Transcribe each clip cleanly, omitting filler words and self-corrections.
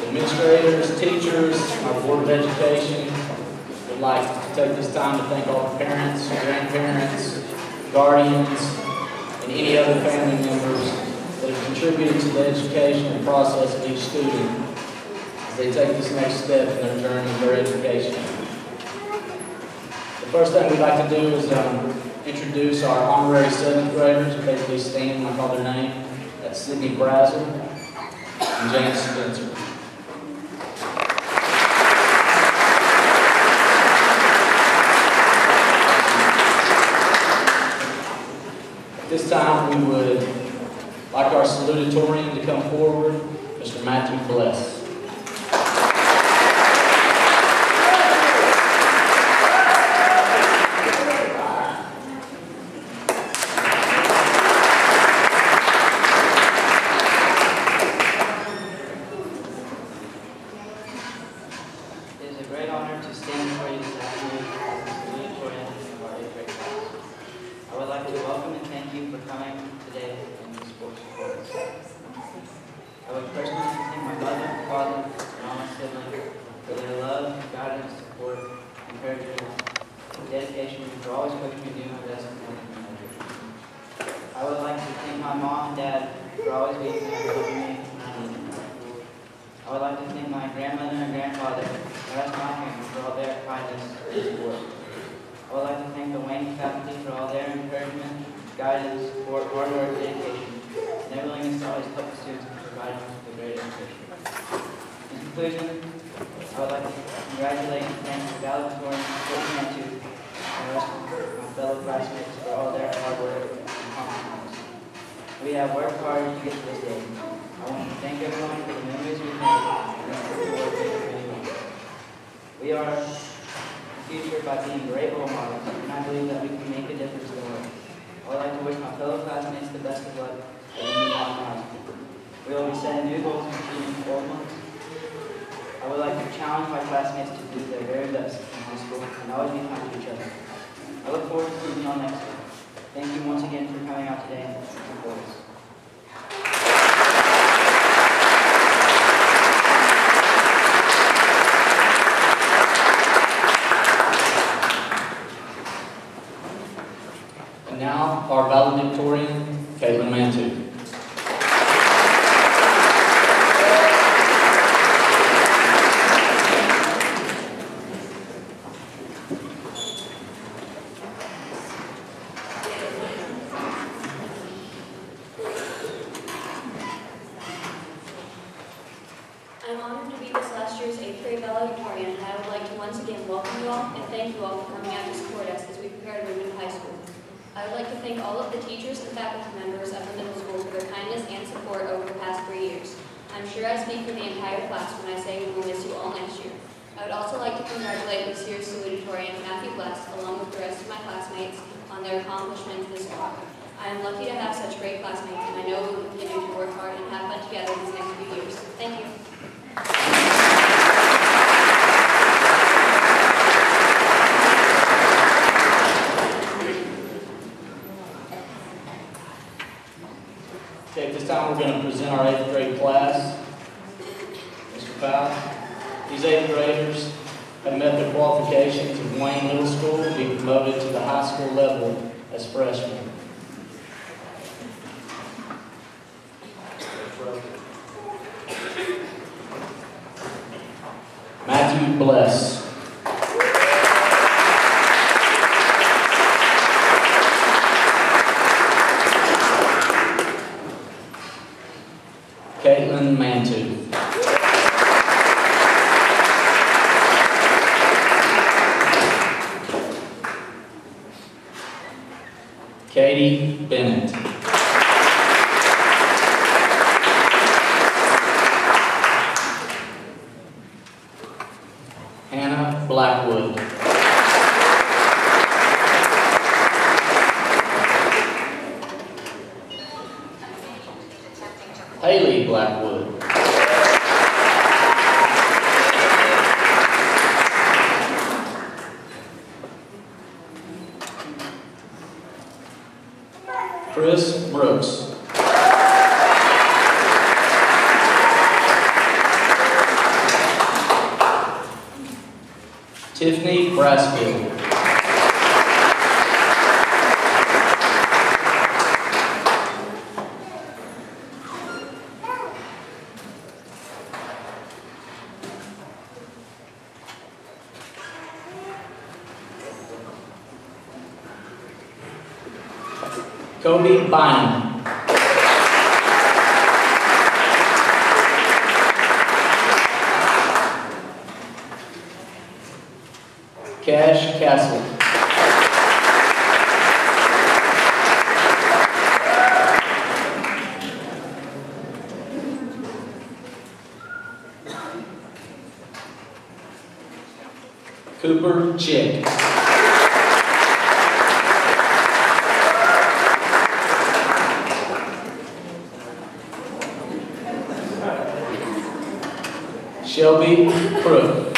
Administrators, teachers, our Board of Education would like to take this time to thank all the parents, grandparents, guardians, and any other family members that have contributed to the educational process of each student as they take this next step in their journey of their education. The first thing we'd like to do is introduce our honorary 7th graders. If they please stand when I call their name. That's Sydney Brazel and James Spencer. At this time, we would like our salutatorian to come forward, Mr. Matthew Bless. Our valedictorian, Caitlin Mantu. I'm honored to be this last year's 8th grade valedictorian, and I would like to once again welcome you all and thank you all for coming out to support us as we prepare to move into high school. I would like to thank all of the teachers and faculty members of the middle school for their kindness and support over the past 3 years. I'm sure I speak for the entire class when I say we will miss you all next year. I would also like to congratulate this year's salutatorian, Matthew Bless, along with the rest of my classmates on their accomplishments this fall. I am lucky to have such great classmates, and I know we will continue to work hard and have fun together these next few years. Thank you. Okay, at this time we're going to present our 8th grade class. Mr. Powell. These 8th graders have met the qualifications of Wayne Middle School to be promoted to the high school level as freshmen. Matthew Bless. Caitlin Mantu. Katie Bennett. Hannah Blackwood. Haley Blackwood. Chris Brooks. Tiffany Brassfield. Kobe Bynum. Cash Castle. Cooper Chick. Shelby Crook.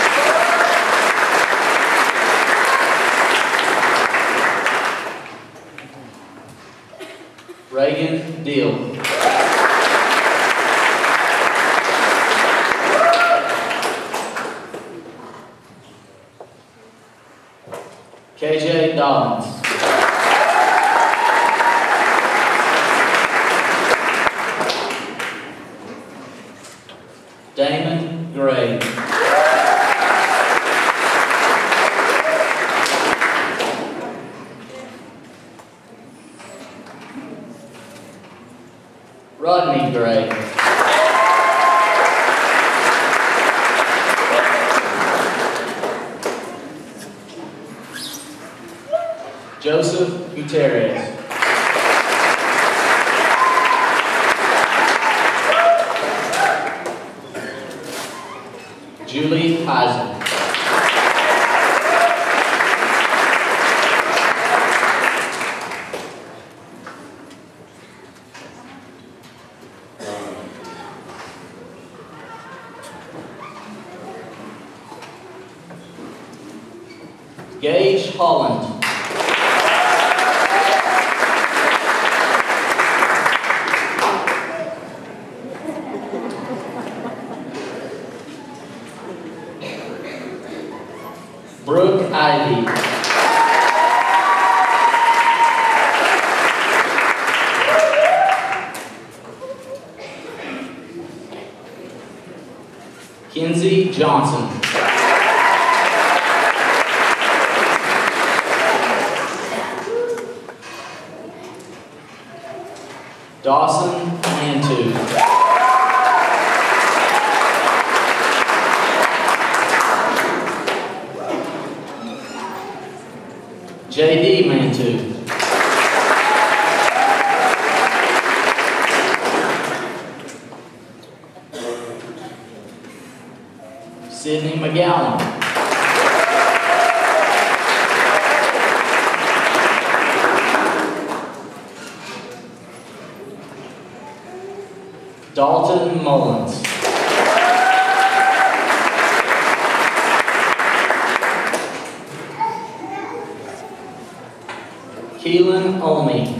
Reagan Deal. KJ Dobbins. Damon Gray. Rodney Gray. Joseph Gutierrez. Julie Heisen. Gage Holland. Brooke Ivy. Kinsey Johnson. Dawson Mantu. J.D. Mantu. Sydney McGowan. Dalton Mullins. Keelan Olney.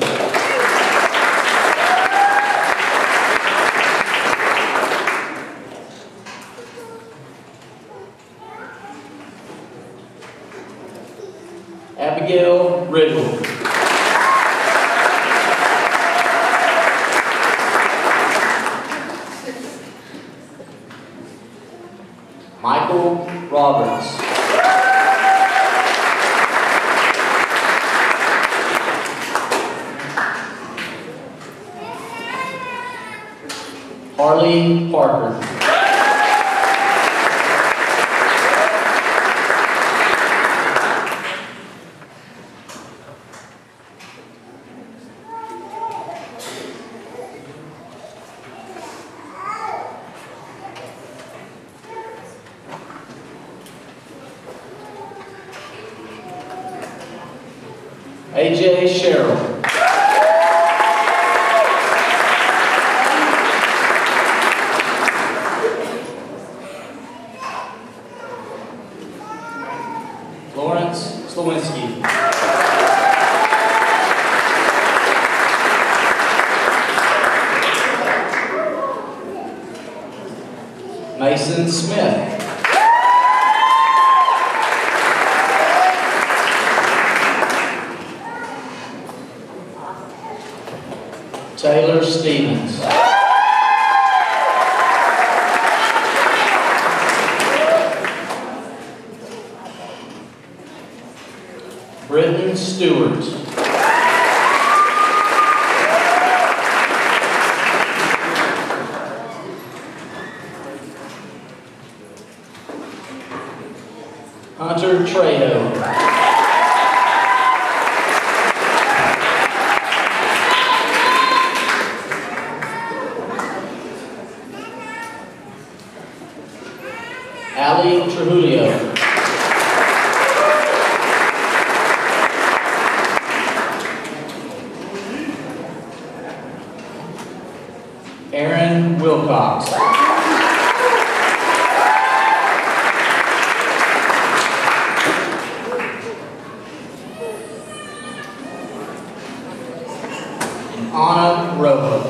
Abigail Riddle. Michael Roberts. Harley Parker. AJ Sherrill. Lawrence Slowinski. Mason Smith. Taylor Stevens. Britton Stewart. Hunter Trejo. Ali Trujillo. Aaron Wilcox. And Anna Rojo.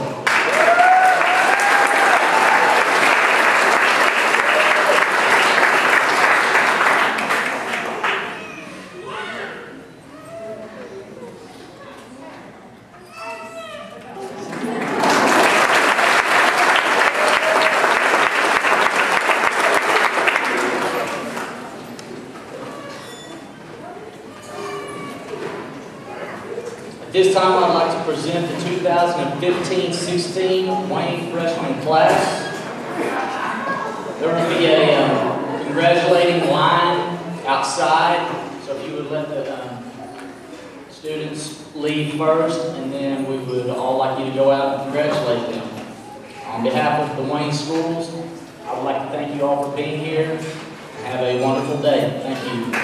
This time I'd like to present the 2015-16 Wayne freshman class. There will be a congratulating line outside, so if you would let the students leave first, and then we would all like you to go out and congratulate them. On behalf of the Wayne schools, I would like to thank you all for being here. Have a wonderful day. Thank you.